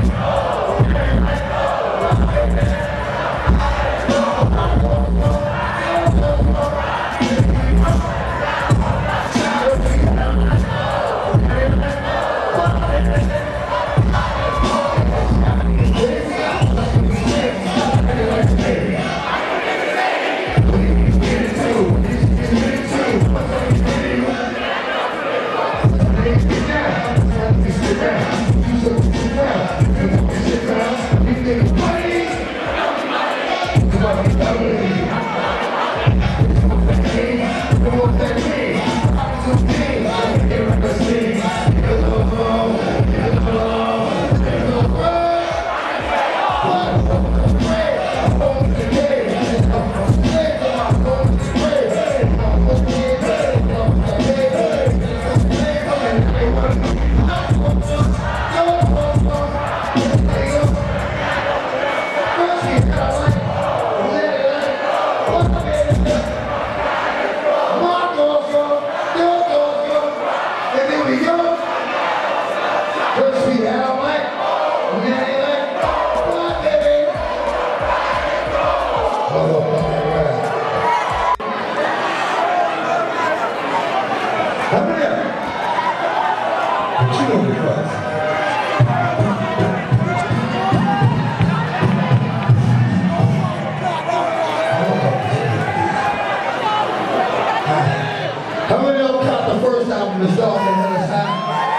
How many of y'all caught the first album, The Song That Had Us High?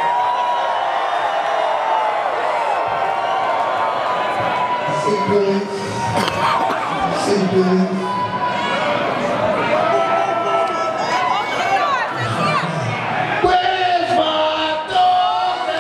See, please. Where's my daughter?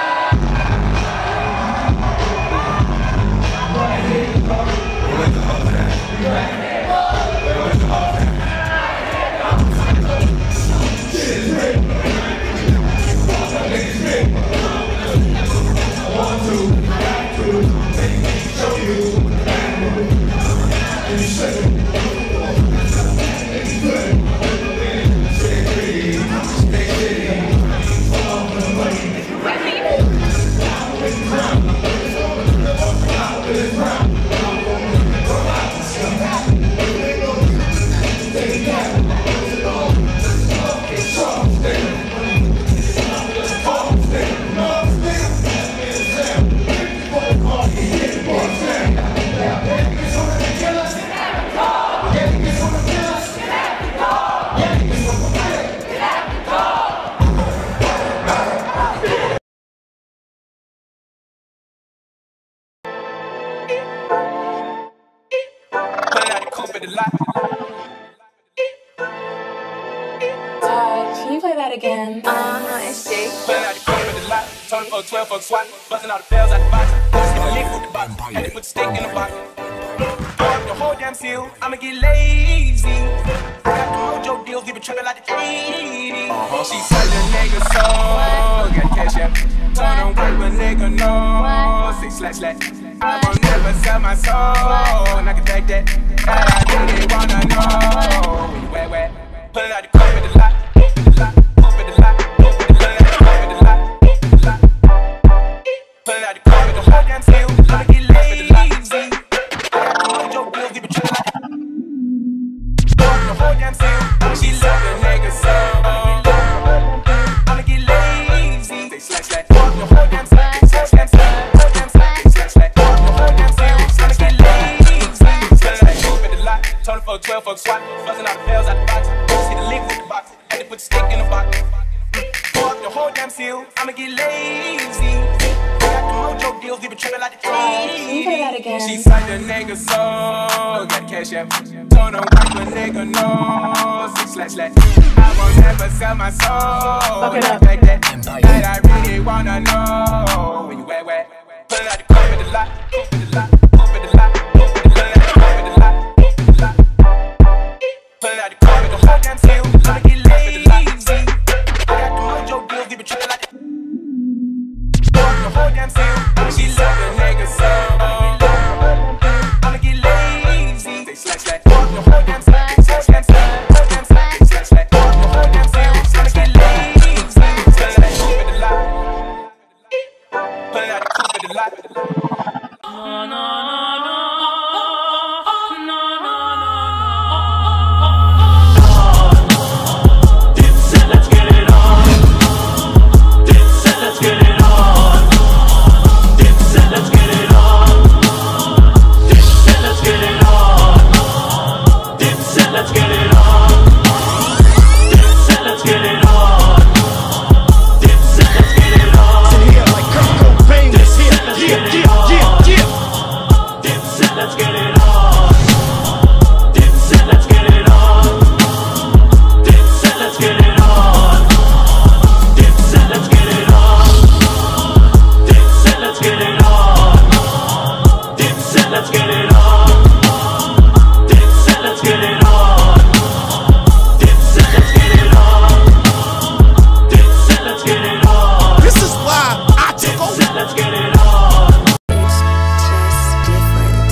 Can you play that again? No, it's Jake. Pulling out the car with the lot, turning for a 12 fuck swat, busting all the bells out the box. Just get a lick with the box, had to put the steak in the box. Fuck the whole damn seal, I'ma get lazy. I got the mojo deals, leave it tripping like the 80s. She said the nigga so, got cash out. Turn on white, but nigga no. 6//. I won't never sell my soul, and I can take that. And I really wanna know where you at. Pulling out the car with the lot. Pulling out the car with the whole damn seal, I'ma get lazy. I got the mojo deals, leave it tripping like the whole damn seal. She love the nigga so, I'ma get lazy. 6//. The whole damn seal, 6//. The whole damn seal, 6//. The whole damn seal, I'ma get lazy. Pulling out the coupe at the lot, turning for a 12 fuck swat, busting all the bells out the box. See the lick with the box, had to put the stick in the box. Fuck the whole damn seal, I'ma get lazy. Got the mojo deals, leave it tripping like the 80s. Can you play that again? She signed the nigga so, got cash out. Told him white, but nigga no. 6//. I won't never sell my soul. Fuck it up. Like that, and I really wanna know where you at. Pulling out the coupe at the lot, coupe at the lot, coupe at the lot, coupe at the lot, coupe at the lot, coupe at the lot. Pulling out the coupe at the whole damn seal, I'ma get lazy. I got the mojo deals, leave it tripping like the whole damn seal. She love the nigga so, I'ma get lazy. 6//. Fuck the whole damn seal, 6//. The whole damn seal, 6//. The whole damn seal, I'ma get lazy. Pulling out the coupe at the lot, pulling out the coupe at the light. Let's get it on. Dipset, let's get it on. Dipset, let's get it on. Dipset, let's get it on. Dipset, let's get it on. Dipset, let's get it on. Dipset, let's get it on. Sit here like Kurt Cobain. Dipset, let's get it on. Dipset, let's get it on. Dipset, let's get it on. Dipset, let's get it on. Let's get it on. Dipset, let's get it on. Dipset, let's get it on. Dipset, let's get it on. Dipset, let's get it on. Dipset, let's get it on. This is why I took over. Dipset, let's get it on. It's just different.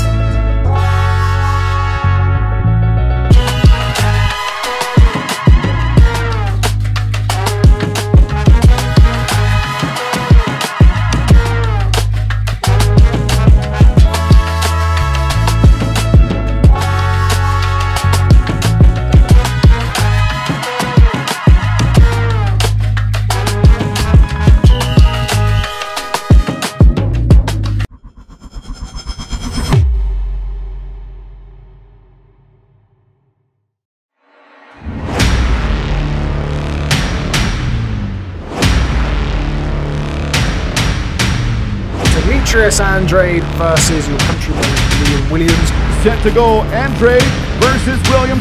Demetrius Andrade versus your countryman Liam Williams. Set to go, Andre versus William.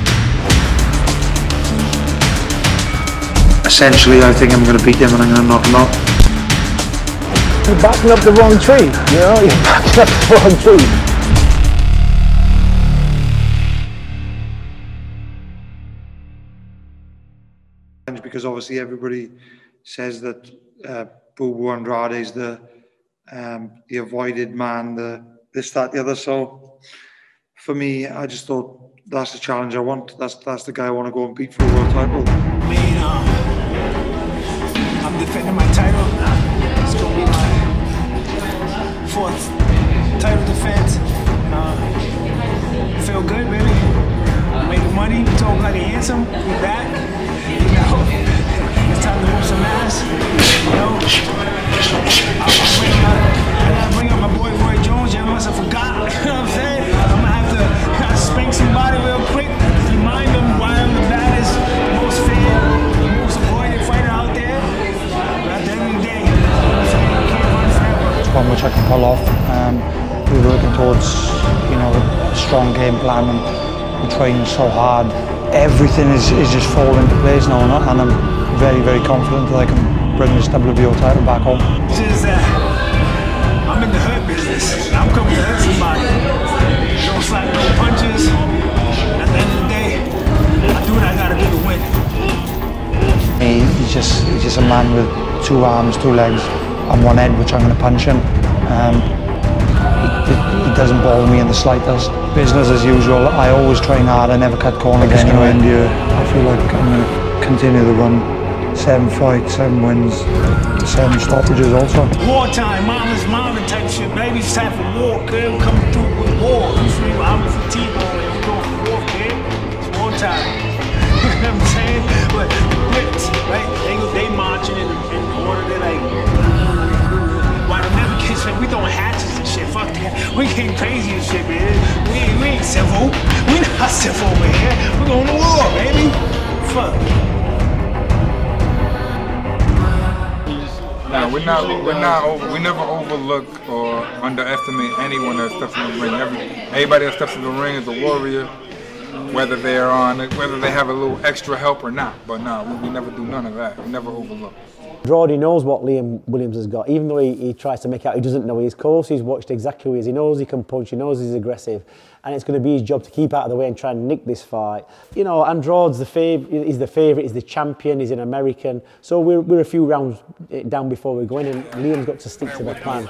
Essentially, I think I'm going to beat him and I'm going to knock him out. You're backing up the wrong tree, you know? You're backing up the wrong tree. Because obviously everybody says that Bubu Andrade is the avoided man, the this, that, the other. So for me, I just thought that's the challenge I want. That's the guy I want to go and beat for a world title. I'm defending my title. It's gonna be my 4th title defense. Feel good, baby. Making money. Talk like a handsome. We back. You know, it's time to move some ass. You know, I gotta bring up my boy Roy Jones. You must have forgot. You know what I'm saying? I'm gonna have to spank somebody real quick. Remind them why I'm the baddest, most fair, most avoided fighter out there. But at the end of the day, you know what I'm saying? I can't run forever. It's one which I can pull off. We're working towards, you know, a strong game plan, and we're training so hard. Everything is just falling into place now, and I'm very, very confident that I can bring this WBO title back home. It's just that I'm in the hurt business. I'm coming to hurt somebody. No slap, no punches. At the end of the day, I do what I gotta do to win. He's just a man with 2 arms, 2 legs, and 1 head, which I'm going to punch him. He doesn't bother me in the slightest. Business as usual. I always train hard. I never cut corners anyway. India, I feel like I'm going to continue the run. 7 fights, 7 wins, 7 stoppages also. Wartime, mama's mama type shit. Baby, it's time for war, kid. We're coming through with war. You feel me? I'm from T-Bone and we're going for war, kid. It's wartime. You know what I'm saying? But Brits, right? They marching in order. They're like, why the never kiss me? We throwing hatchets and shit. Fuck that. We getting crazy and shit, man. We ain't civil. We not civil over here. We're going to war, baby. Fuck. No, we never overlook or underestimate anyone that steps in the ring. Everybody that steps in the ring is a warrior, whether they have a little extra help or not. But no, we never do none of that. We never overlook. Andrade knows what Liam Williams has got, even though he tries to make out he doesn't know. He's close, he's watched exactly who he is, he knows he can punch, he knows he's aggressive, and it's going to be his job to keep out of the way and try and nick this fight. You know, Andrade's he's the favourite, he's the champion, he's an American, so we're a few rounds down before we go in, and Liam's got to stick to the plan.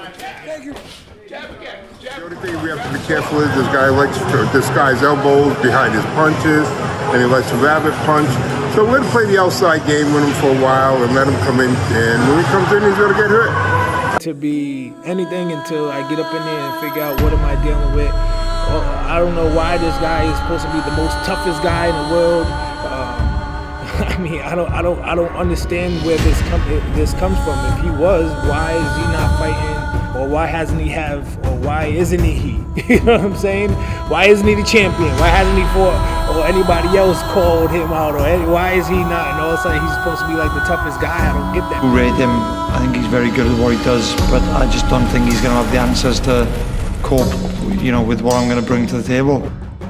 The only thing we have to be careful is this guy likes to disguise elbows behind his punches, and he likes to rabbit punch. So we're going to play the outside game with him for a while and let him come in, and when he comes in, he's going to get hurt. to be anything until I get up in there and figure out what am I dealing with. I don't know why this guy is supposed to be the most toughest guy in the world. I mean, I don't understand where this comes from. If he was, why is he not fighting, or why hasn't he have, or why isn't he? You know what I'm saying? Why isn't he the champion? Why hasn't he fought, or anybody else called him out, or why is he not? And all of a sudden he's supposed to be like the toughest guy. I don't get that. Who rate him? I think he's very good at what he does, but I just don't think he's going to have the answers to cope, you know, with what I'm going to bring to the table.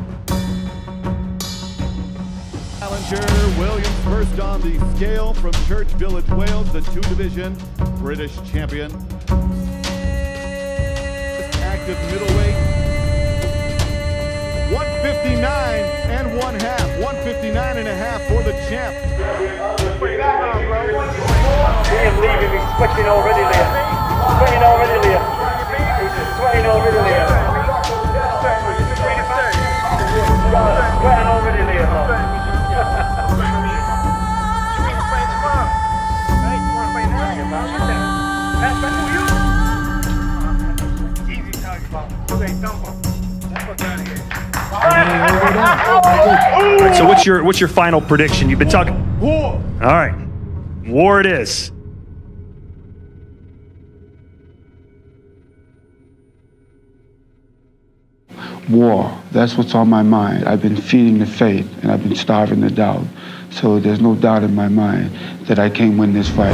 Challenger Williams first on the scale from Church Village, Wales, the 2-division British champion. Active middleweight, 159 and 1/2, 159 and a half for the champ. Liam leaving, he's sweating already, Liam. Sweating already, Liam. He's sweating already, Liam. Sweating already, Liam. So what's your final prediction? You've been talking war. All right, war it is. War, that's what's on my mind. I've been feeding the faith and I've been starving the doubt. So there's no doubt in my mind that I can win this fight.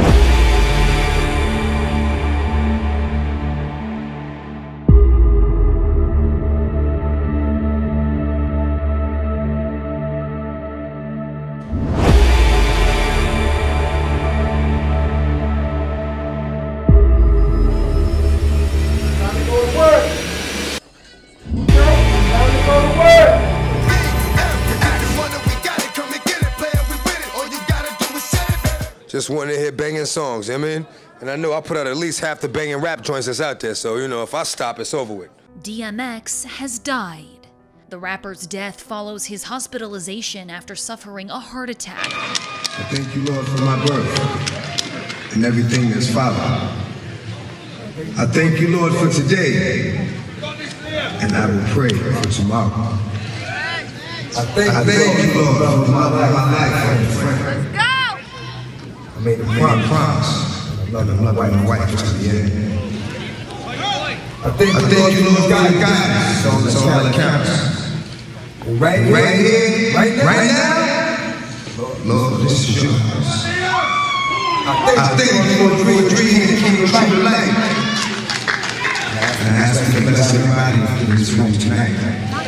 Just wanting to hear banging songs, you know what I mean? And I know I put out at least half the banging rap joints that's out there, so, you know, if I stop, it's over with. DMX has died. The rapper's death follows his hospitalization after suffering a heart attack. I thank you, Lord, for my birth and everything that's followed. I thank you, Lord, for today, and I will pray for tomorrow. I thank you, Lord, for my life and friend. I made a promise. I love my wife to the end. I thank you, Lord, for your guidance. That's all that counts. Right here, right now, Lord, this is yours. I thank you for a dream and keep it true to life. And I ask you to bless everybody in this room tonight.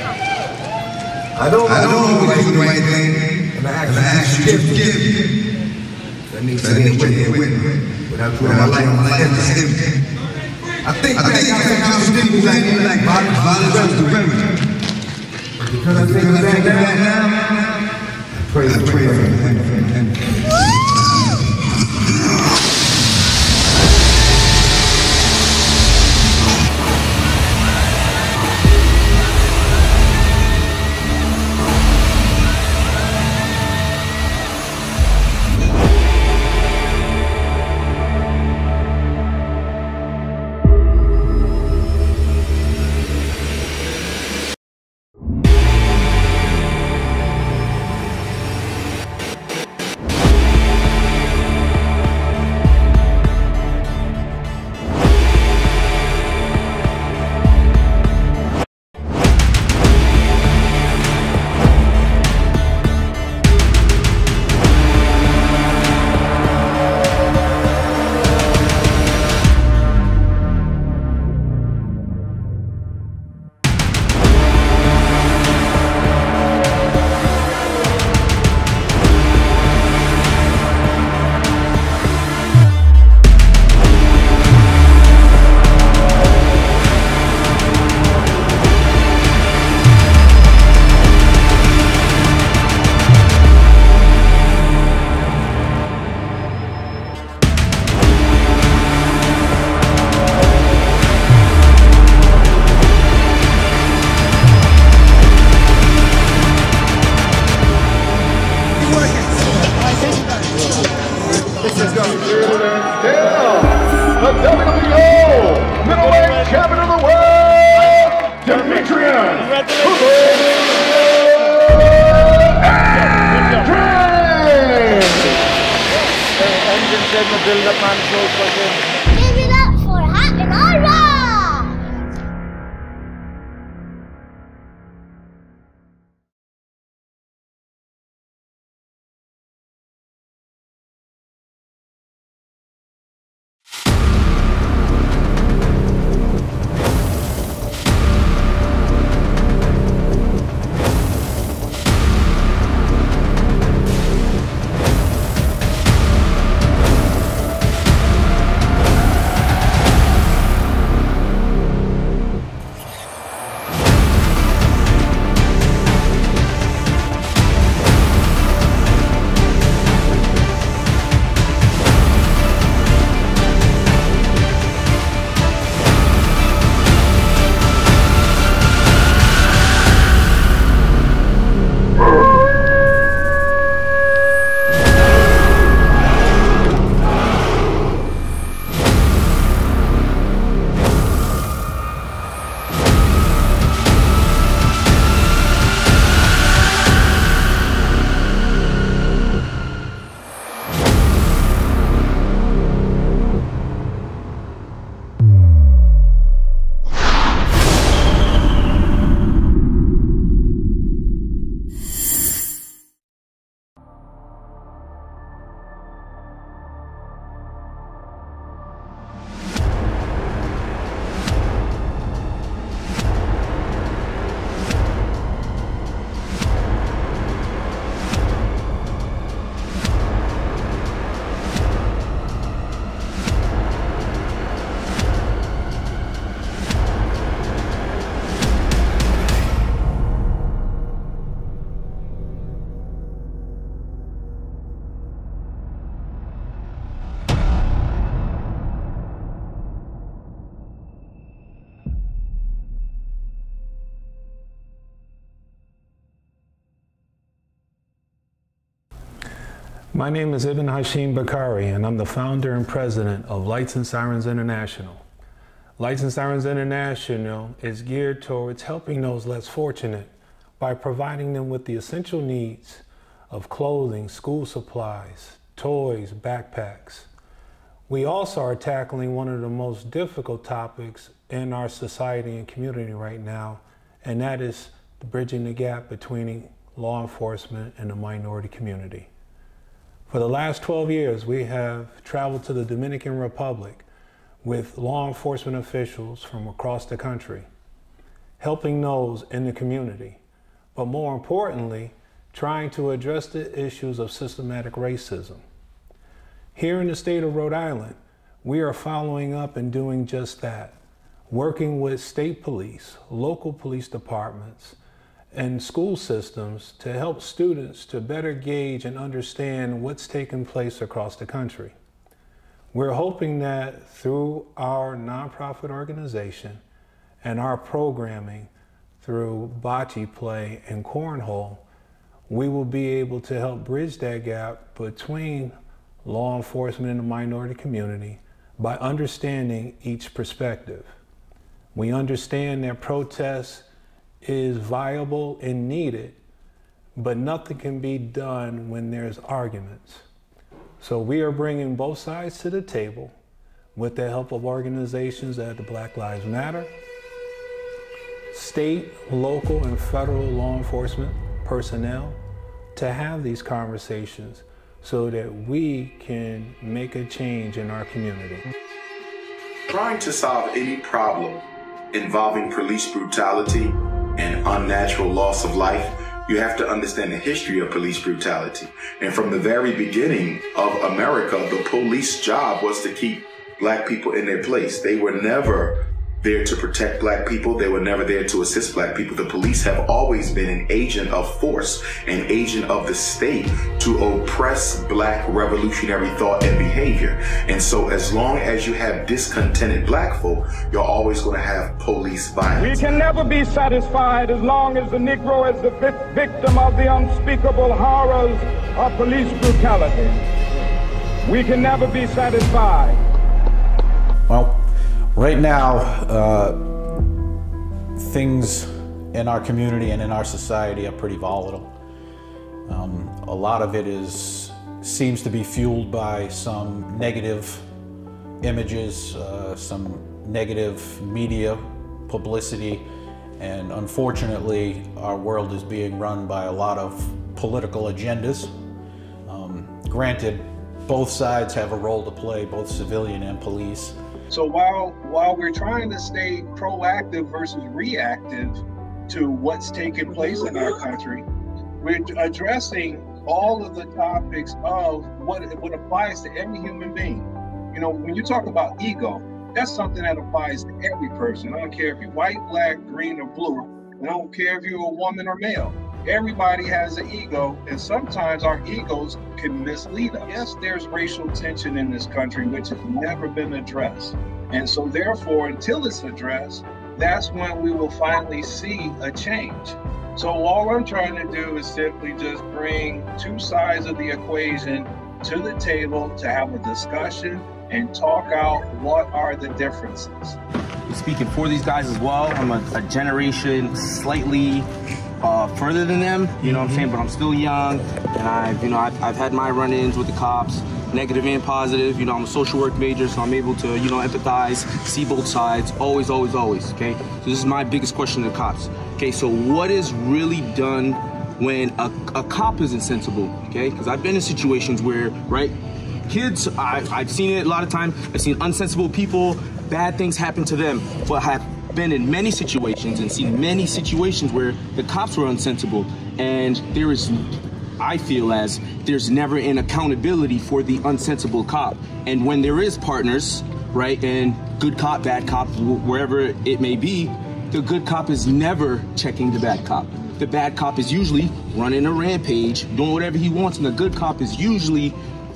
I don't always do the right thing, and I ask you to forgive me. I need to be with me without putting my life on the end. I think how some people like violence is the remedy. Because I think back now, I pray for him. Give it up for Hotinri! My name is Ibn Hashim Bakari, and I'm the founder and president of Lights and Sirens International. Lights and Sirens International is geared towards helping those less fortunate by providing them with the essential needs of clothing, school supplies, toys, backpacks. We also are tackling one of the most difficult topics in our society and community right now, and that is bridging the gap between law enforcement and the minority community. For the last 12 years, we have traveled to the Dominican Republic with law enforcement officials from across the country, helping those in the community, but more importantly, trying to address the issues of systematic racism. Here in the state of Rhode Island, we are following up and doing just that, working with state police, local police departments, and school systems to help students to better gauge and understand what's taking place across the country. We're hoping that through our nonprofit organization and our programming through bocce play and cornhole, we will be able to help bridge that gap between law enforcement and the minority community by understanding each perspective. We understand that protests is viable and needed, but nothing can be done when there's arguments. So we are bringing both sides to the table with the help of organizations that the Black Lives Matter, state, local, and federal law enforcement personnel to have these conversations so that we can make a change in our community. Trying to solve any problem involving police brutality and unnatural loss of life, you have to understand the history of police brutality. And from the very beginning of America, the police job was to keep black people in their place. They were never there to protect black people. They were never there to assist black people. The police have always been an agent of force, an agent of the state to oppress black revolutionary thought and behavior. And so as long as you have discontented black folk, you're always going to have police violence. We can never be satisfied as long as the Negro is the victim of the unspeakable horrors of police brutality. We can never be satisfied. Well, right now, things in our community and in our society are pretty volatile. A lot of it seems to be fueled by some negative images, some negative media publicity, and unfortunately our world is being run by a lot of political agendas. Granted, both sides have a role to play, both civilian and police. So while we're trying to stay proactive versus reactive to what's taking place in our country, we're addressing all of the topics of what applies to every human being. You know, when you talk about ego, that's something that applies to every person. I don't care if you're white, black, green, or blue. I don't care if you're a woman or male. Everybody has an ego, and sometimes our egos can mislead us. Yes, there's racial tension in this country, which has never been addressed. And so therefore, until it's addressed, that's when we will finally see a change. So all I'm trying to do is simply just bring two sides of the equation to the table to have a discussion and talk out what are the differences. Speaking for these guys as well, I'm a generation slightly further than them, you know what I'm saying, but I'm still young, and I've had my run-ins with the cops, negative and positive. You know, I'm a social work major, so I'm able to, you know, empathize, see both sides, always, okay? So this is my biggest question to the cops. Okay, so what is really done when a cop is insensible, okay? Because I've been in situations where, right, kids, I've seen it a lot of times, I've seen unsensible people, bad things happen to them, but have been in many situations and seen many situations where the cops were unsensible, and there is, I feel as there's never an accountability for the unsensible cop. And when there is partners, right, and good cop, bad cop, wherever it may be, the good cop is never checking the bad cop. The bad cop is usually running a rampage, doing whatever he wants, and the good cop is usually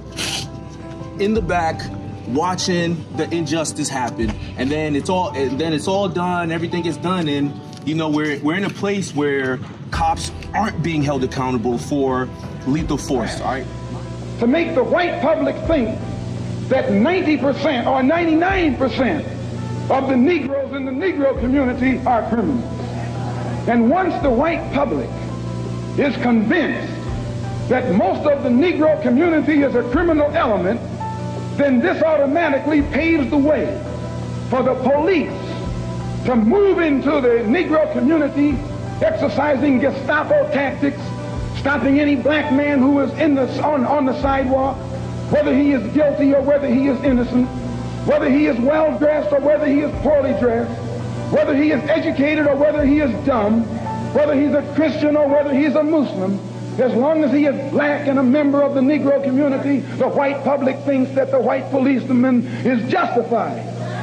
in the back watching the injustice happen. And then it's all done, everything is done, and you know, we're in a place where cops aren't being held accountable for lethal force, all right? To make the white public think that 90% or 99% of the Negroes in the Negro community are criminals. And once the white public is convinced that most of the Negro community is a criminal element, then this automatically paves the way for the police to move into the Negro community, exercising Gestapo tactics, stopping any black man who is on the sidewalk, whether he is guilty or whether he is innocent, whether he is well-dressed or whether he is poorly dressed, whether he is educated or whether he is dumb, whether he's a Christian or whether he's a Muslim. As long as he is black and a member of the Negro community, the white public thinks that the white policeman is justified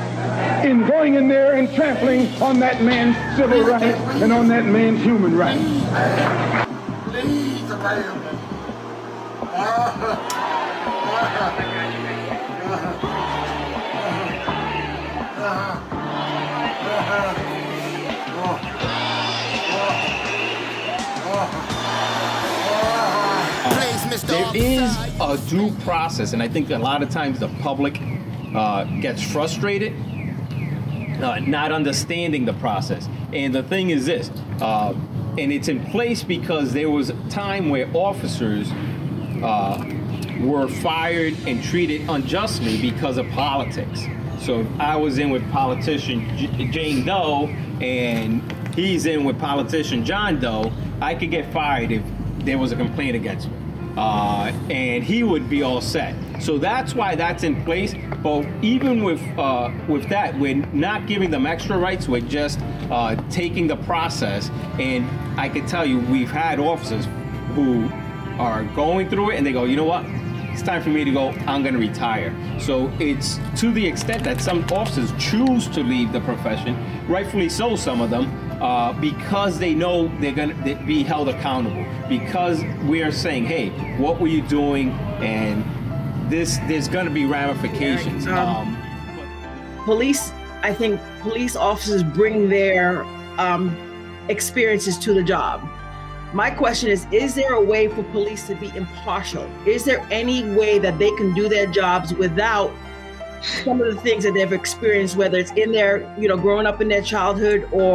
in going in there and trampling on that man's civil rights and on that man's human rights. There is a due process, and I think a lot of times the public gets frustrated not understanding the process. And the thing is this, and it's in place because there was a time where officers were fired and treated unjustly because of politics. So if I was in with politician Jane Doe and he's in with politician John Doe, I could get fired if there was a complaint against me. And he would be all set. So that's why that's in place. But even with that, we're not giving them extra rights. We're just taking the process. And I can tell you, we've had officers who are going through it and they go, you know what? It's time for me to go. I'm going to retire. So it's to the extent that some officers choose to leave the profession, rightfully so, some of them, because they know they're going to be held accountable. Because we are saying, hey, what were you doing? And there's going to be ramifications. Police, I think police officers bring their experiences to the job. My question is there a way for police to be impartial? Is there any way that they can do their jobs without some of the things that they've experienced, whether it's in their, growing up in their childhood or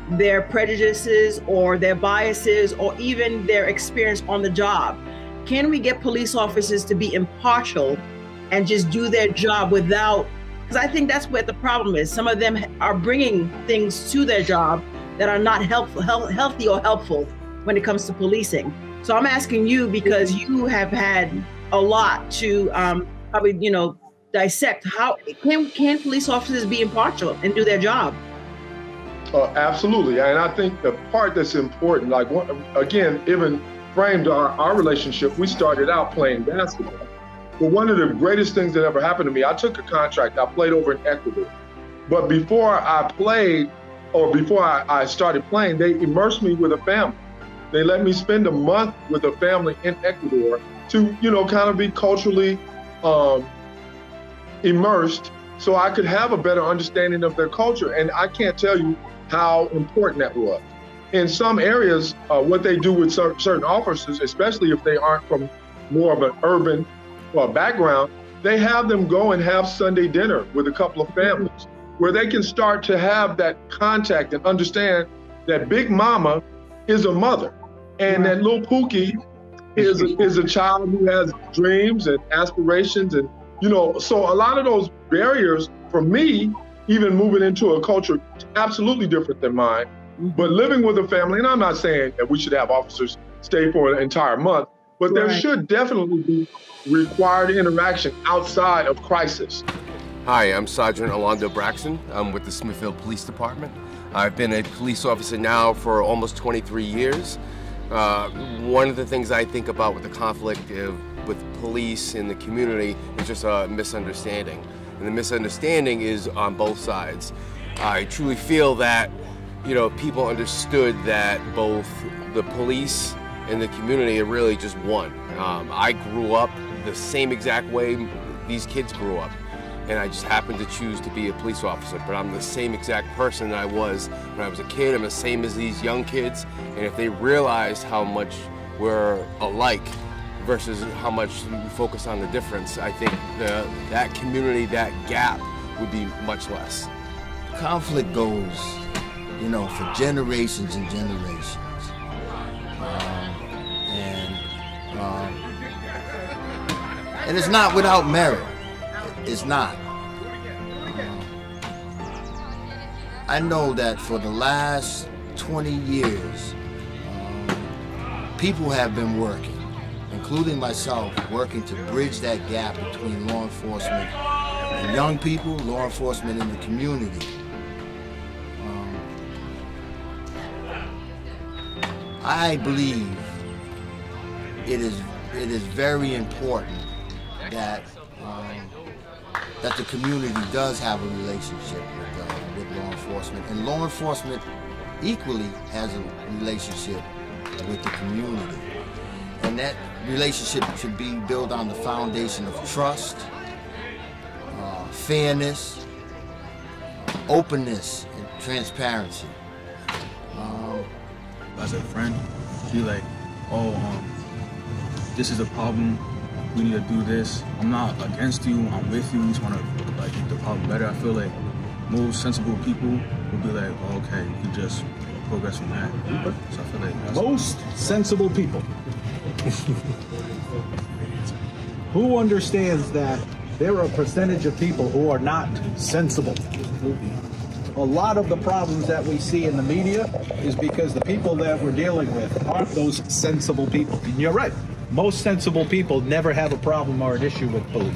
their prejudices or their biases or even their experience on the job? Can we get police officers to be impartial and just do their job without, because I think that's where the problem is. Some of them are bringing things to their job that are not healthy or helpful when it comes to policing. So I'm asking you, because you have had a lot to probably, dissect. How can police officers be impartial and do their job? Absolutely, and I think the part that's important, like again, even framed our relationship, we started out playing basketball. But one of the greatest things that ever happened to me, I took a contract, I played over in Ecuador. But before I played, or before I started playing, they immersed me with a family. They let me spend a month with a family in Ecuador to, kind of be culturally immersed so I could have a better understanding of their culture. And I can't tell you how important that was. In some areas, what they do with certain officers, especially if they aren't from more of an urban background, they have them go and have Sunday dinner with a couple of families where they can start to have that contact and understand that Big Mama is a mother and that little Pookie is a child who has dreams and aspirations. And, so a lot of those barriers for me, even moving into a culture absolutely different than mine, but living with a family, and I'm not saying that we should have officers stay for an entire month, but there should definitely be required interaction outside of crisis. Hi, I'm Sergeant Orlando Braxton. I'm with the Smithfield Police Department. I've been a police officer now for almost 23 years. One of the things I think about with the conflict with police in the community is just a misunderstanding. And the misunderstanding is on both sides. I truly feel that, people understood that both the police and the community are really just one. I grew up the same exact way these kids grew up. And I just happened to choose to be a police officer, but I'm the same exact person that I was when I was a kid. I'm the same as these young kids. And if they realized how much we're alike versus how much we focus on the difference, I think that community, that gap would be much less. Conflict goes, for generations and generations. And it's not without merit. It's not. I know that for the last 20 years, people have been working, including myself, working to bridge that gap between law enforcement and young people, law enforcement in the community. I believe it is very important that that the community does have a relationship with law enforcement, and law enforcement equally has a relationship with the community. And that relationship should be built on the foundation of trust, fairness, openness, and transparency. As a friend, be like, this is a problem, we need to do this. I'm not against you, I'm with you, we just want to make the problem better. I feel like most sensible people would be like, okay, you can just progress from that. So I feel like that's most sensible people. Who understands that there are a percentage of people who are not sensible? A lot of the problems that we see in the media is because the people that we're dealing with aren't those sensible people. And you're right. Most sensible people never have a problem or an issue with police.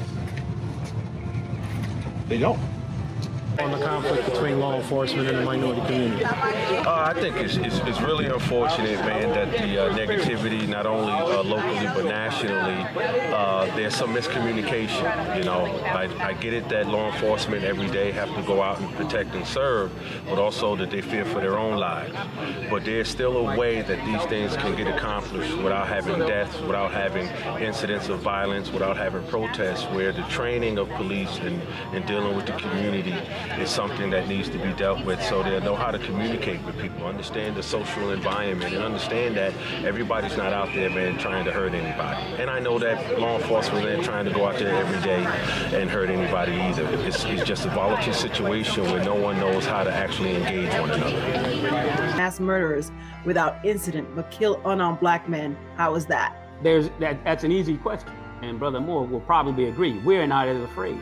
They don't. On the conflict between law enforcement and the minority community? I think it's really unfortunate, man, that the negativity, not only locally but nationally, there's some miscommunication. I get it that law enforcement every day have to go out and protect and serve, but also that they fear for their own lives. But there's still a way that these things can get accomplished without having deaths, without having incidents of violence, without having protests, where the training of police and dealing with the community is something that needs to be dealt with, so they'll know how to communicate with people, understand the social environment, and understand that everybody's not out there, man, trying to hurt anybody. And I know that law enforcement ain't trying to go out there every day and hurt anybody either. It's just a volatile situation where no one knows how to actually engage one another. Mass murderers without incident but kill unarmed black men. How is that? That's an easy question, and Brother Moore will probably agree. We're not as afraid.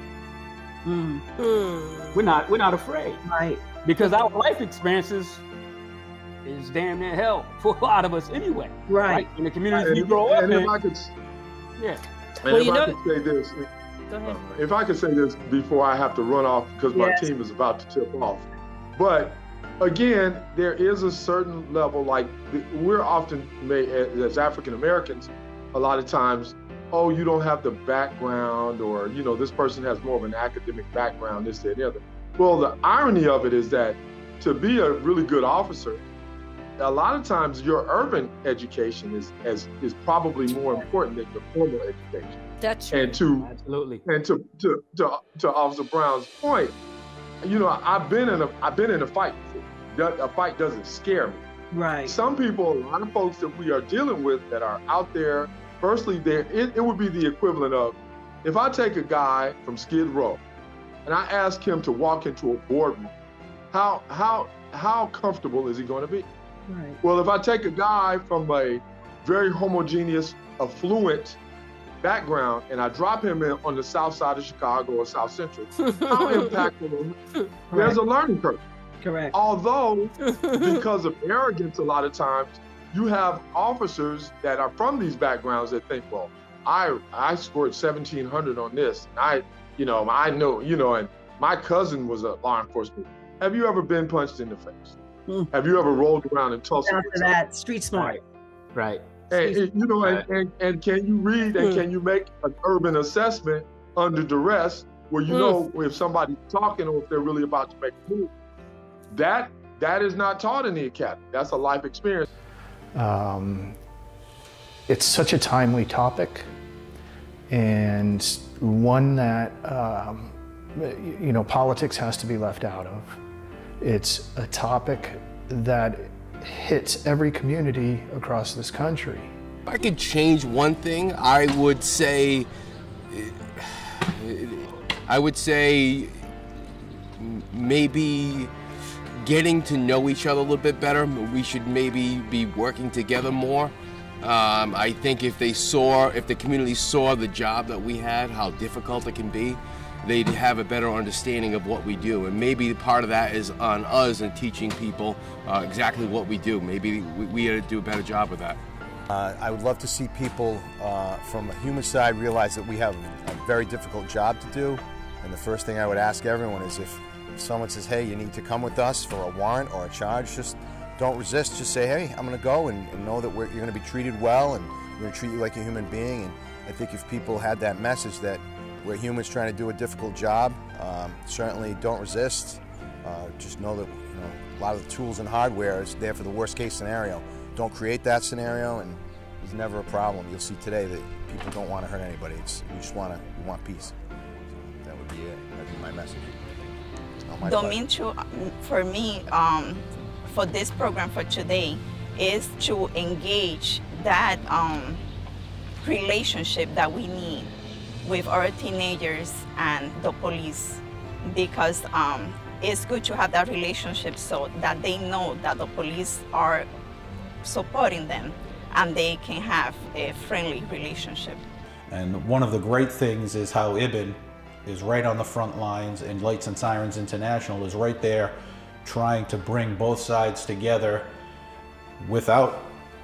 We're not afraid, right? Because our life experiences is damn near hell for a lot of us anyway, right? In the communities we grow up in. If I could, yeah. Well, if I could say this, go ahead. If I could say this before I have to run off because my team is about to tip off, but again, there is a certain level, like we're often made as African Americans, a lot of times, oh, you don't have the background, or, you know, this person has more of an academic background, this, that, and the other. Well, the irony of it is that to be a really good officer, a lot of times your urban education is probably more important than your formal education. That's true. And to absolutely. And to Officer Brown's point, you know, I've been in a fight before. A fight doesn't scare me. Right. Some people, a lot of folks that we are dealing with that are out there, firstly, it would be the equivalent of, if I take a guy from Skid Row and I ask him to walk into a boardroom, how comfortable is he going to be? Right. Well, if I take a guy from a very homogeneous, affluent background and I drop him in on the south side of Chicago or South Central, how impactful? There's a learning curve. Correct. Although, because of arrogance, a lot of times, you have officers that are from these backgrounds that think, well, I scored 1,700 on this. I know, and my cousin was a law enforcement. Have you ever been punched in the face? Have you ever rolled around and tussled? After that, street smart. Right. And you know, and can you read and can you make an urban assessment under duress where you know if somebody's talking or if they're really about to make a move? That is not taught in the academy. That's a life experience. It's such a timely topic, and one that you know, politics has to be left out of. It's a topic that hits every community across this country. If I could change one thing, I would say maybe getting to know each other a little bit better. We should maybe be working together more. I think if the community saw the job that we had, how difficult it can be, they'd have a better understanding of what we do. And maybe part of that is on us and teaching people exactly what we do. Maybe we ought to do a better job with that. I would love to see people from a human side realize that we have a very difficult job to do. And the first thing I would ask everyone is if someone says, hey, you need to come with us for a warrant or a charge, just don't resist. Just say, hey, I'm going to go, and know that you're going to be treated well, and we're going to treat you like a human being. And I think if people had that message that we're humans trying to do a difficult job, certainly don't resist. Just know that a lot of the tools and hardware is there for the worst case scenario. Don't create that scenario, and there's never a problem. You'll see today that people don't want to hurt anybody. We want peace. So that would be it. That'd be my message. For me, for this program for today, is to engage that relationship that we need with our teenagers and the police, because it's good to have that relationship so that they know that the police are supporting them and they can have a friendly relationship. And one of the great things is how Ibn is right on the front lines, and Lights and Sirens International is right there trying to bring both sides together without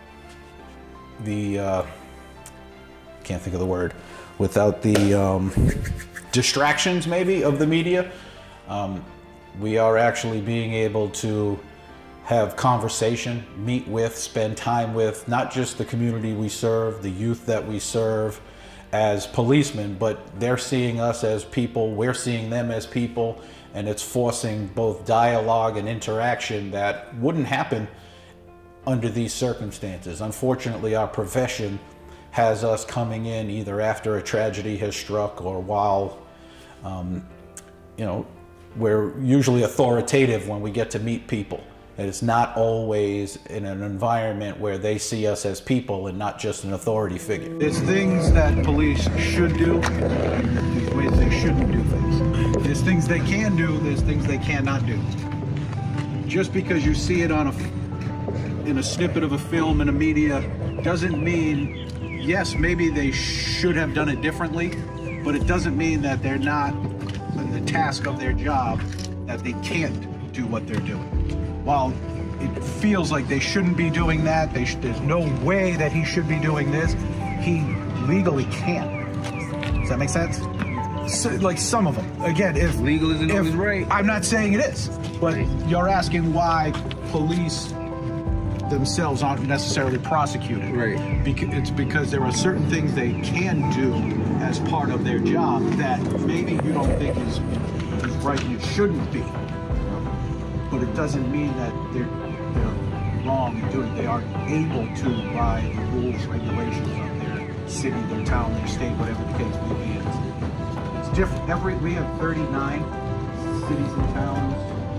the, can't think of the word, without the distractions maybe of the media. We are actually being able to have conversation, meet with, spend time with, not just the community we serve, the youth that we serve as policemen, but they're seeing us as people, we're seeing them as people, and it's forcing both dialogue and interaction that wouldn't happen under these circumstances. Unfortunately, our profession has us coming in either after a tragedy has struck or while, we're usually authoritative when we get to meet people. And it's not always in an environment where they see us as people and not just an authority figure. There's things that police should do, there's ways they shouldn't do things. There's things they can do, there's things they cannot do. just because you see it in a snippet of a film in the media doesn't mean, yes, maybe they should have done it differently, but it doesn't mean that they're not in the task of their job, that they can't do what they're doing. While it feels like they shouldn't be doing that, there's no way that he should be doing this, he legally can't. Does that make sense? So, like some of them. Again, if legal isn't always right. I'm not saying it is, but you're asking why police themselves aren't necessarily prosecuted. Right. It's because there are certain things they can do as part of their job that maybe you don't think is right and it shouldn't be. But it doesn't mean that they're wrong in doing it. They are able to by the rules, regulations of their city, their town, their state, whatever the case may be. It's different. We have 39 cities and towns,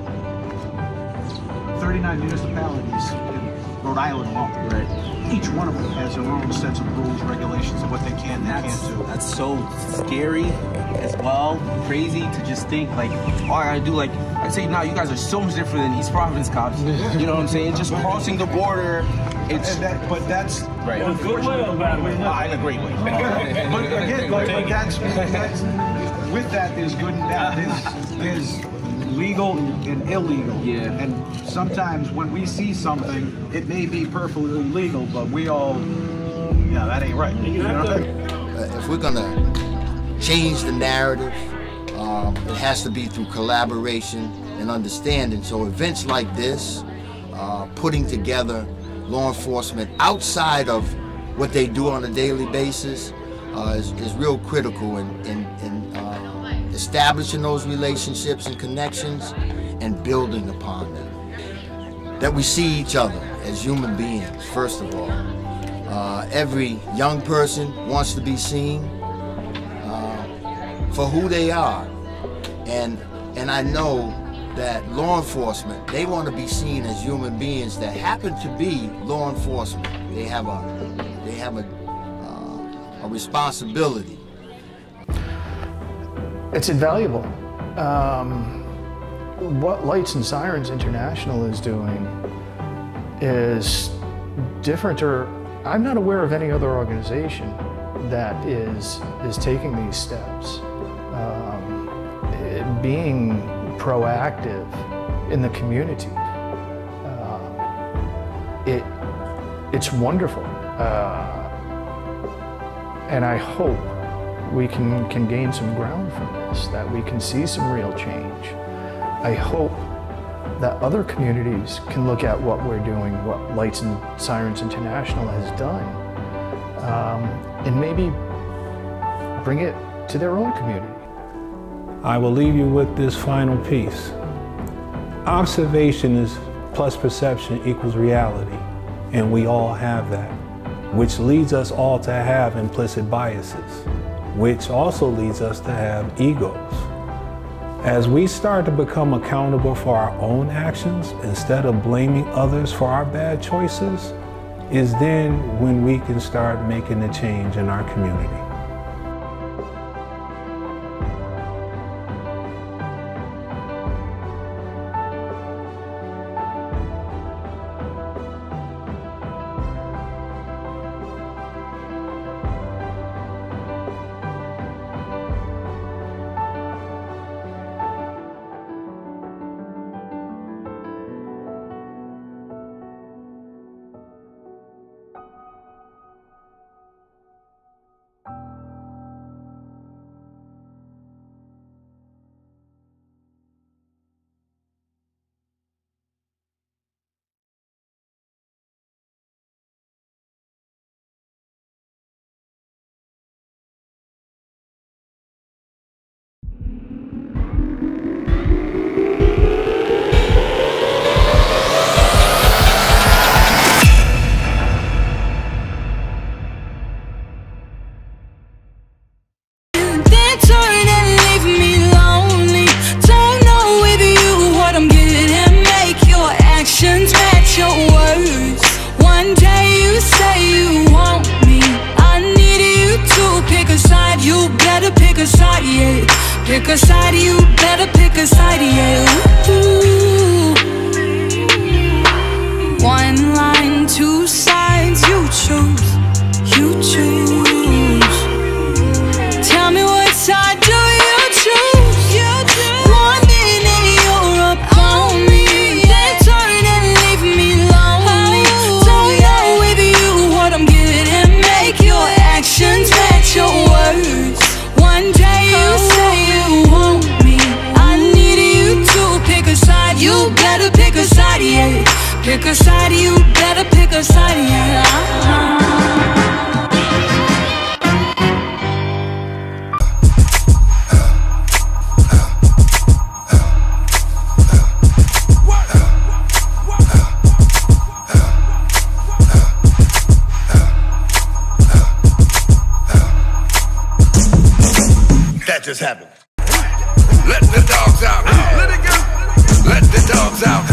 39 municipalities in Rhode Island alone. Right. Each one of them has their own sets of rules, regulations of what they can and can't do. That's so scary as well, crazy to just think like, all I gotta do, like, I'd say, nah, you guys are so much different than East Providence cops. You know what I'm saying? Just crossing the border, it's... but that's... Right. In a good way or bad way? In a great way. But again, but that's with that, there's good and bad. There's legal and illegal. Yeah. And sometimes when we see something, it may be perfectly legal, but we all, yeah, that ain't right. You know? If we're gonna change the narrative, it has to be through collaboration and understanding. So events like this, putting together law enforcement outside of what they do on a daily basis is real critical in establishing those relationships and connections and building upon them. That we see each other as human beings, first of all. Every young person wants to be seen for who they are. And I know that law enforcement, they want to be seen as human beings that happen to be law enforcement. They have a responsibility. It's invaluable. What Lights and Sirens International is doing is different, or I'm not aware of any other organization that is taking these steps. Being proactive in the community. It's wonderful. And I hope we can gain some ground from this, that we can see some real change. I hope that other communities can look at what we're doing, what Lights and Sirens International has done, and maybe bring it to their own community. I will leave you with this final piece. Observation is plus perception equals reality, and we all have that, which leads us all to have implicit biases, which also leads us to have egos. As we start to become accountable for our own actions instead of blaming others for our bad choices, is then when we can start making the change in our community. Pick a side, you better pick a side, yeah. Ooh. side, you better pick a side, yeah. That just happened. Let the dogs out. Let it go. Let the dogs out.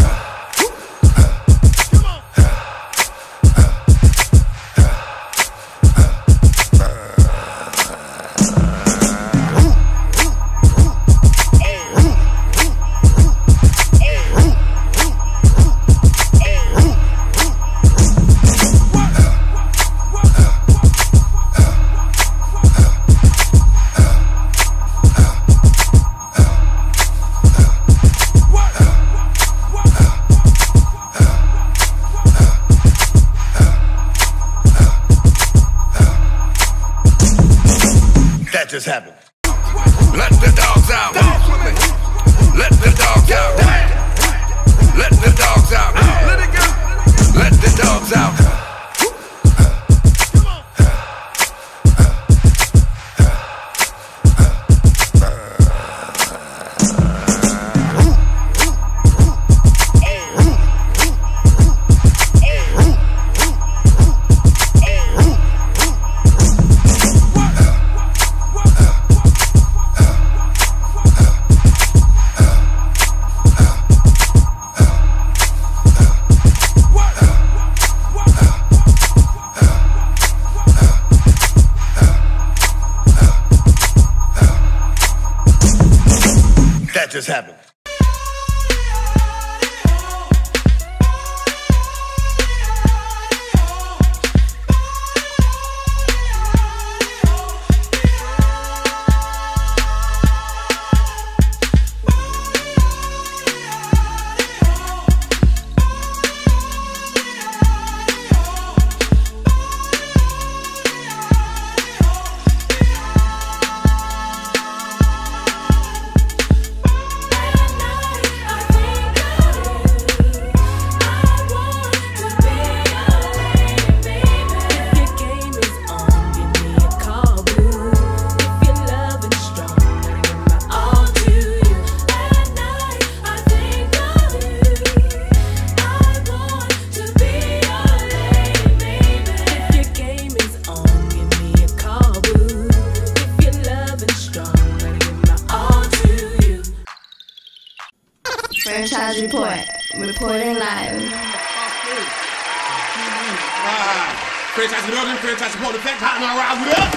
That just happened. Let the dogs out. Let the dogs out. Let the dogs out. Let it go. Let the dogs out. That just happened. Franchise Report, reporting live. Franchise building, franchise support effect, hot and ride with up.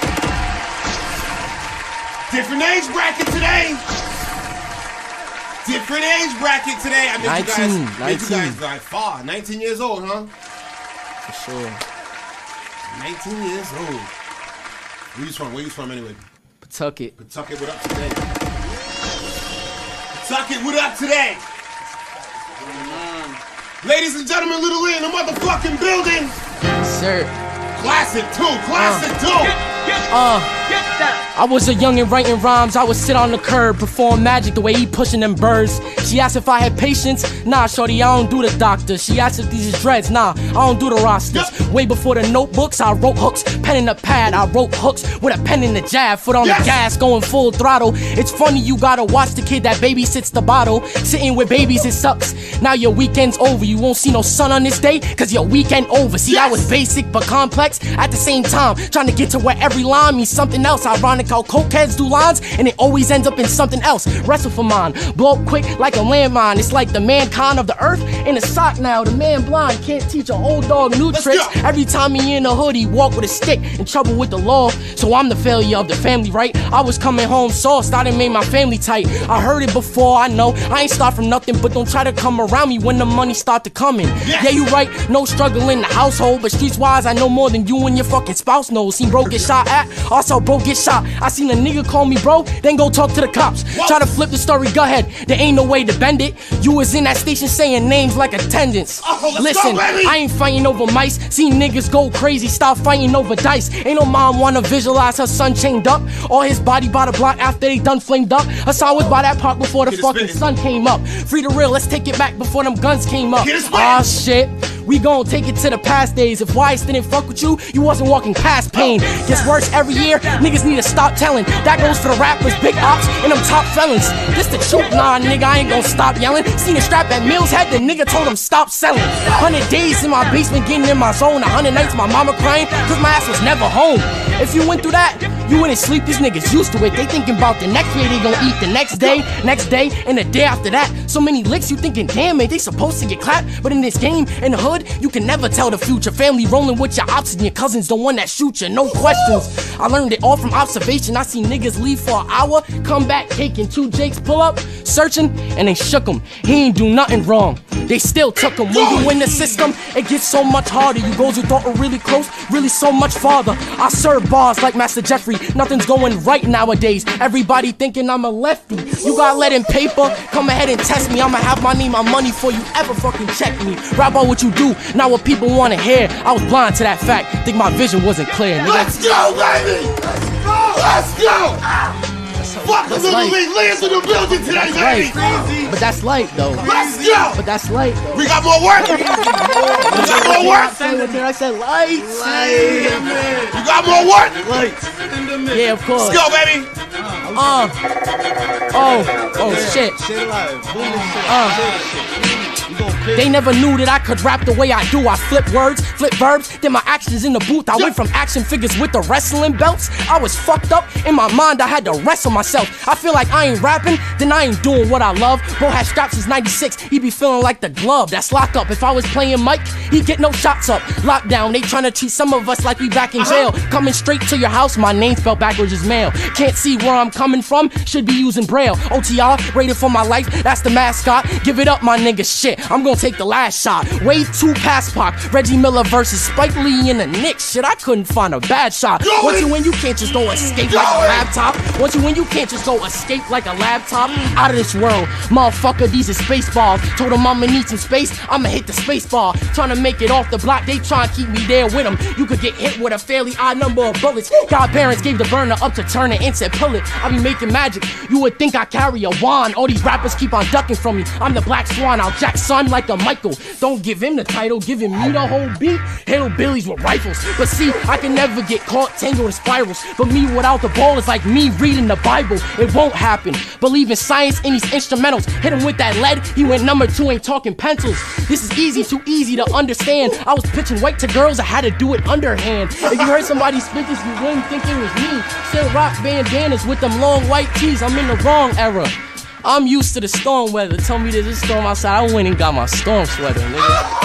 Different age bracket today. Different age bracket today. I made you guys like far. 19 years old, huh? For sure. 19 years old. Where you from? Where you from anyway? Pawtucket. Pawtucket, what up today? Pawtucket, what up today? Ladies and gentlemen, Little Lee in the motherfucking building. Sir. Classic 2, classic 2. I was a youngin' writing rhymes, I would sit on the curb, perform magic the way he pushing them birds. She asked if I had patience, nah shorty, I don't do the doctor. She asked if these is dreads, nah, I don't do the rosters. Way before the notebooks, I wrote hooks, pen in the pad, I wrote hooks with a pen in the jab, foot on the gas, going full throttle. It's funny you gotta watch the kid that babysits the bottle. Sitting with babies, it sucks. Now your weekend's over, you won't see no sun on this day, cause your weekend over. See, I was basic but complex at the same time, trying to get to where every line means something else. Ironic how cokeheads do lines and it always ends up in something else. Wrestle for mine, blow up quick like a landmine. It's like the mankind of the earth in a sock now. The man blind can't teach an old dog new tricks. Every time he in a hood, he walk with a stick, in trouble with the law. So I'm the failure of the family, right? I was coming home sauced, I done made my family tight. I heard it before, I know, I ain't start from nothing, but don't try to come around me when the money start to coming. Yeah, you right, no struggle in the household, but streets wise, I know more than you and your fucking spouse knows. Seen bro get shot at, also bro get shot. I seen a nigga call me bro, then go talk to the cops. Try to flip the story, go ahead, there ain't no way to bend it. You was in that station saying names like attendance. Listen, I ain't fighting over mice, seen niggas go crazy, stop fighting over dice. Ain't no mom wanna visualize her son chained up, or his body by the block after they done flamed up. Hassan was by that park before the fucking sun came up. Free the real, let's take it back before them guns came up. Ah shit, We gon' take it to the past days. If Wise didn't fuck with you, you wasn't walking past pain. Gets worse every year, niggas need to stop telling. That goes for the rappers, big ops, and them top felons. This the truth, nah nigga, I ain't gon' stop yelling. Seen a strap at Mills Head, the nigga told him stop selling. 100 days in my basement getting in my zone. 100 nights my mama crying, cause my ass was never home. If you went through that, you wouldn't sleep. These niggas used to it. They thinking about the next way they gon' eat, the next day, and the day after that. So many licks, you thinking, damn it, they supposed to get clapped. But in this game, in the hood, you can never tell the future. Family rolling with your ops and your cousins don't want that shoot you. No questions. I learned it all from observation. I see niggas leave for an hour, come back taking 2 Jakes, pull up, searching, and they shook him. He ain't do nothing wrong. They still took him. When you in the system, it gets so much harder. You goes who thought were really close, really so much farther. I serve bars like Master Jeffrey. Nothing's going right nowadays. Everybody thinking I'm a lefty. You got lead in paper? Come ahead and test me. I'ma have my name, my money for you ever fucking check me. Rap about what you do, not what people wanna hear. I was blind to that fact. Think my vision wasn't clear, nigga. Let's go, baby! Let's go! Fuck the Little League lands in the building today, baby! But that's light, though. Let's go! But that's light, though. We got more work! We got more work! I said lights! You got more work! Lights. Yeah, of course. Let's go, baby! Oh, shit. They never knew that I could rap the way I do. I flip words, flip verbs, then my actions in the booth. I went from action figures with the wrestling belts. I was fucked up in my mind, I had to wrestle myself. I feel like I ain't rapping, then I ain't doing what I love. Bro had straps since 96, he be feeling like the glove that's locked up. If I was playing Mike, he'd get no shots up. Lockdown, they tryna treat some of us like we back in jail. Coming straight to your house, my name spelled backwards is mail. Can't see where I'm coming from, should be using braille. OTR, rated for my life, that's the mascot. Give it up, my nigga, shit, I'm gonna take the last shot. Way too past Pac, Reggie Miller versus Spike Lee in the Knicks. Shit, I couldn't find a bad shot. Once you win, you can't just go escape like a laptop. Once you win, you can't just go escape like a laptop. Out of this world, motherfucker, these are space balls. Told them I'ma need some space, I'ma hit the space ball. Trying to make it off the block, they trying to keep me there with them. You could get hit with a fairly odd number of bullets. Godparents gave the burner up to turn it and said pull it. I be making magic, you would think I carry a wand. All these rappers keep on ducking from me. I'm the Black Swan, I'll jack son like a Michael. Don't give him the title, giving me the whole beat. Hillbillies with rifles. But see, I can never get caught tangled in spirals. But me without the ball is like me reading the Bible. It won't happen. Believe in science in these instrumentals. Hit him with that lead, he went number 2, ain't talking pencils. This is easy, too easy to understand. I was pitching white to girls, I had to do it underhand. If you heard somebody spit this, you wouldn't think it was me. Still rock bandanas with them long white tees. I'm in the wrong era. I'm used to the storm weather. Tell me there's a storm outside, I went and got my storm sweater, nigga.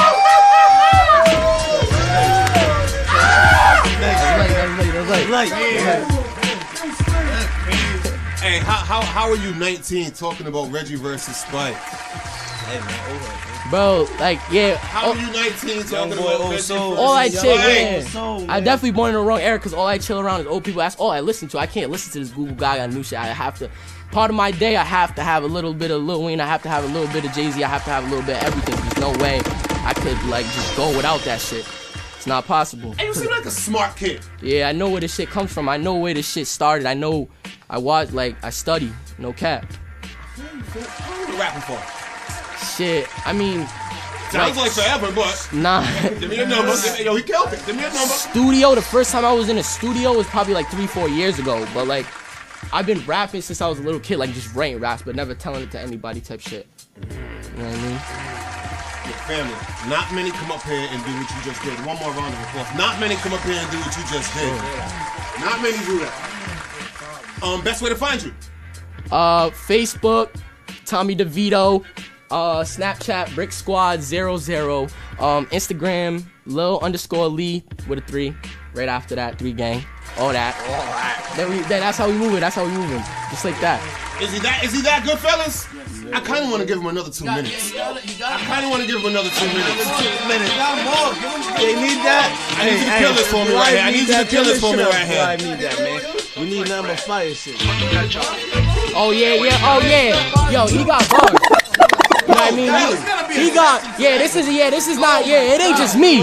Hey, how are you 19 talking about Reggie versus Spike? Hey man, bro, like, yeah. How are you 19 talking about Reggie? All I chill, yeah. I definitely born in the wrong era because all I chill around is old people. That's all I listen to. I can't listen to this Google Gaga new shit. I have to. Part of my day, I have to have a little bit of Lil Wayne. I have to have a little bit of Jay-Z. I have to have a little bit of everything. There's no way I could, like, just go without that shit. It's not possible. Hey, you seem like a smart kid. Yeah, I know where this shit comes from. I know where this shit started. I know I watch, like, I study. No cap. How long are you rapping for? Shit, I mean... Sounds like forever, but... Nah. Give me a number. Yo, he killed it. Give me a number. Studio, the first time I was in a studio was probably like 3-4 years ago. But, like... I've been rapping since I was a little kid, like just writing raps, but never telling it to anybody type shit. You know what I mean? Yeah, family, not many come up here and do what you just did. One more round of applause. Not many come up here and do what you just did. Not many do that. Best way to find you? Facebook, Tommy DeVito, Snapchat, Brick Squad 00, Instagram, Lil_Lee with a 3. Right after that, 3 gang. All that. That's how we move it. That's how we move it. Just like that. Is he that good, fellas? I kind of want to give him another 2 minutes. I kind of want to give him another 2 minutes. They need that. I need you to kill this for me right here. I need you to kill this for me right here. I need that, man. We need nothing but fire shit. Oh yeah. Oh yeah. Yo, he got bars. You know what I mean? He got, this is not, it ain't just me.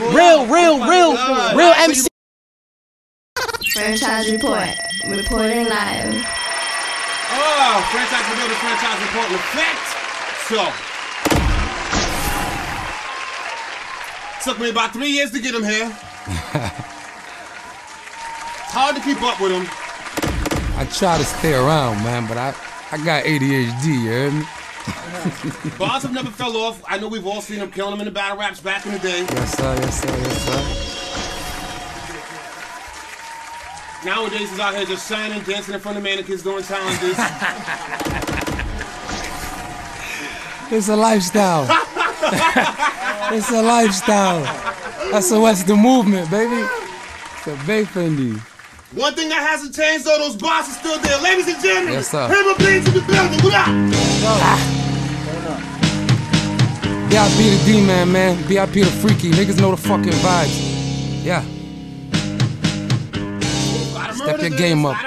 Real MC. Franchise report. Reporting live. Oh, franchise report, franchise report in effect. So, Took me about 3 years to get him here. It's hard to keep up with him. I try to stay around, man, but I got ADHD, you heard me? Bars have never fell off. I know we've all seen him killing him in the battle raps back in the day. Yes, sir, yes, sir, yes, sir. Nowadays, he's out here just shining, dancing in front of mannequins, doing challenges. It's a lifestyle. It's a lifestyle. That's a Western movement, baby. It's a big Fendi. One thing that hasn't changed, though, those bars are still there. Ladies and gentlemen, yes, sir. Hammer Beans in the building. What up? B.I.P. the D-Man, man. B.I.P. the Freaky. Niggas know the fucking vibes. Yeah. Step your game up.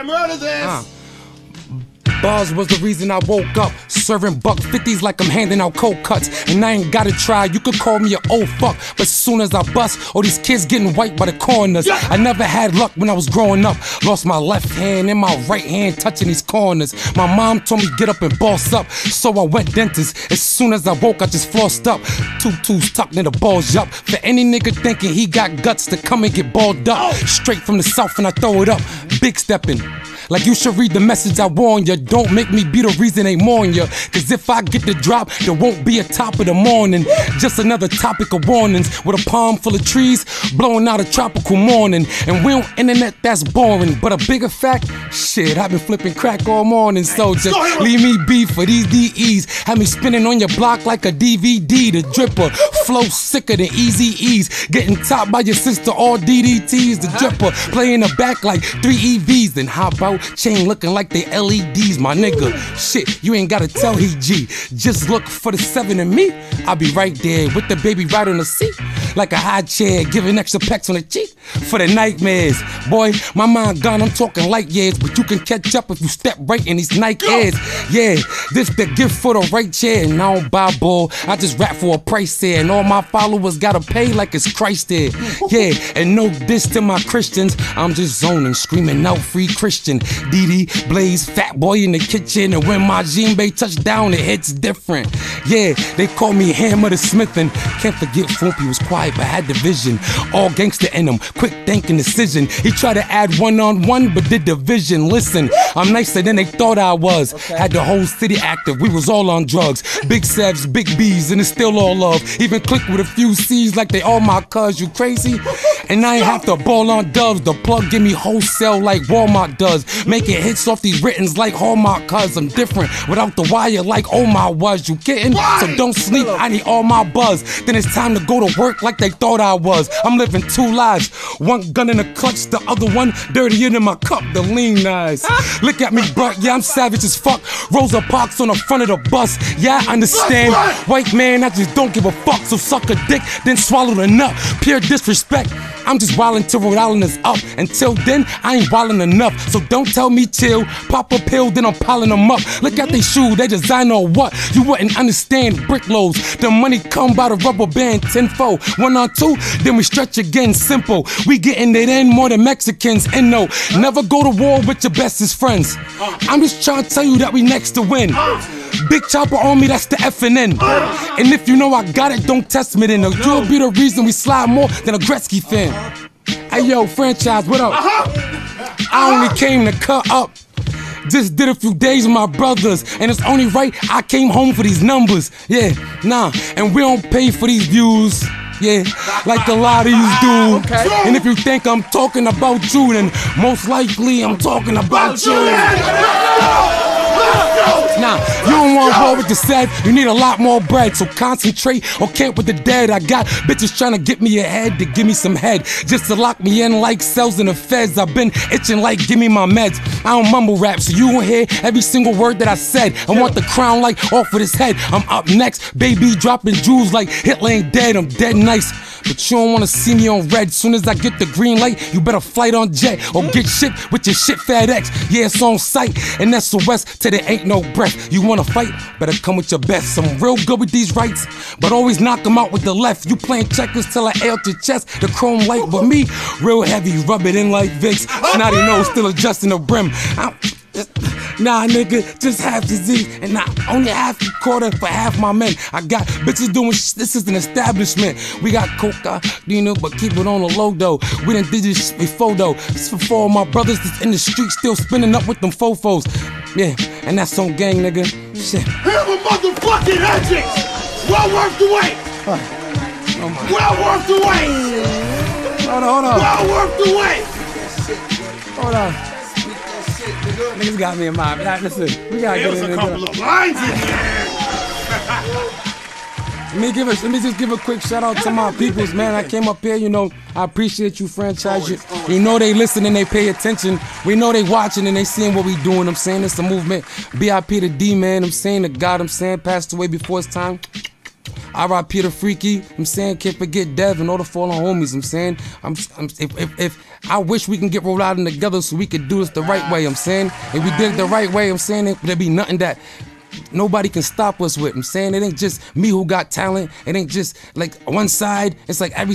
Bars was the reason I woke up, serving $1.50s like I'm handing out cold cuts. And I ain't gotta try, you could call me an old fuck, but soon as I bust, all these kids getting wiped by the corners. I never had luck when I was growing up. Lost my left hand and my right hand touching these corners. My mom told me get up and boss up, so I went dentist. As soon as I woke, I just flossed up. Tutus tucked in the balls up. For any nigga thinking he got guts to come and get balled up. Straight from the south and I throw it up, big stepping. Like you should read the message I warn ya. Don't make me be the reason they mourn ya. Cause if I get the drop, there won't be a top of the morning. Just another topic of warnings. With a palm full of trees, blowing out a tropical morning. And we on internet, that's boring. But a bigger fact, shit, I've been flipping crack all morning. So just leave me be for these DEs. Have me spinning on your block like a DVD. The dripper, flow sicker than Easy E's. Getting topped by your sister, all DDTs. The dripper, playing the back like 3 EVs. Then hop out, chain looking like they LEDs, my nigga. Shit, you ain't gotta tell he G. Just look for the 7 in me. I'll be right there with the baby right on the seat. Like a high chair, giving extra pecks on the cheek. For the nightmares. Boy, my mind gone, I'm talking light years. But you can catch up if you step right in these Nike airs. Yeah, this the gift for the right chair. And I don't buy bull, I just rap for a price there. And all my followers gotta pay like it's Christ there. Yeah, and no diss to my Christians. I'm just zoning, screaming out free Christian. DD, Blaze, Fat Boy in the kitchen. And when my Jimbe touch down, it hits different. Yeah, they call me Hammer the Smithin'. Can't forget Foopy was quiet but had the vision. All gangster in him, quick thinking decision. He tried to add 1-on-1 but did division. Listen, I'm nicer than they thought I was. Had the whole city active, we was all on drugs. Big Sevs, big B's, and it's still all love. Even click with a few C's like they all my cuz. You crazy? And I ain't have to ball on dubs. The plug give me wholesale like Walmart does. Making hits off these writtens like Hallmark cuz. I'm different without the wire like Omar was. You kidding? So don't sleep, I need all my buzz. Then it's time to go to work like they thought I was. I'm living 2 lives. One gun in a clutch, the other one dirtier than my cup, the lean eyes. Look at me, bruh, yeah, I'm savage as fuck. Rosa Parks on the front of the bus, yeah, I understand. White man, I just don't give a fuck. So suck a dick, then swallow the nut. Pure disrespect. I'm just wildin' till Rhode Island is up. Until then, I ain't wildin' enough. So don't tell me chill. Pop a pill, then I'm piling them up. Look at they shoes, they designer or what? You wouldn't understand brick loads. The money come by the rubber band, 10-4. 1 on 2, then we stretch again, simple. We getting it in more than Mexicans. And no, never go to war with your bestest friends. I'm just trying to tell you that we next to win. Big chopper on me, that's the F&N. And if you know I got it, don't test me then. You'll be the reason we slide more than a Gretzky fan. Hey yo, franchise, what up? I only came to cut up. Just did a few days with my brothers, and it's only right I came home for these numbers. Yeah, nah, and we don't pay for these views. Yeah, like a lot of you do. And if you think I'm talking about you, then most likely I'm talking about you. Nah, you don't want war with the sad, you need a lot more bread. So concentrate or camp with the dead. I got bitches trying to get me ahead to give me some head, just to lock me in like cells in the feds. I've been itching like give me my meds. I don't mumble rap, so you won't hear every single word that I said. I want the crown like off of his head. I'm up next, baby, dropping jewels like Hitler ain't dead. I'm dead nice, but you don't wanna see me on red. Soon as I get the green light, you better flight on jet or get shipped with your shit FedEx. Yeah, it's on site, and that's the West till there ain't no breath. You wanna fight? Better come with your best. I'm real good with these rights, but always knock them out with the left. You playing checkers till I air out your chest. The chrome light with me, real heavy, rub it in like Vicks. Snotty nose, still adjusting the brim. Nah, nigga, just half disease, and not only half quarter for half my men. I got bitches doing this is an establishment. We got coca, but keep it on the low though. We done did this before though. This for 4 of my brothers that's in the street still spinning up with them fofos. Yeah, and that's on gang, nigga. Shit. Have a motherfucking engine! Well worth the wait! Oh my. Well worth the wait! Hold on. Well worth the wait! Hold on. Niggas got me in mind. Listen, we gotta get in there. There's a couple of lines in there. Let me just give a quick shout out to my peoples, man. I came up here, I appreciate you, franchise. You know they listen and they pay attention. We know they watching and they seeing what we doing. I'm saying it's a movement. BIP to D, man. I'm saying to God, I'm saying passed away before his time. R.I.P. to Freaky. I'm saying can't forget Dev and all the fallen homies. I'm saying if I wish we can get Rhode Island together so we could do this the right way. I'm saying if we did it the right way, I'm saying there'd be nothing that nobody can stop us with. I'm saying it ain't just me who got talent. It ain't just like one side. It's like every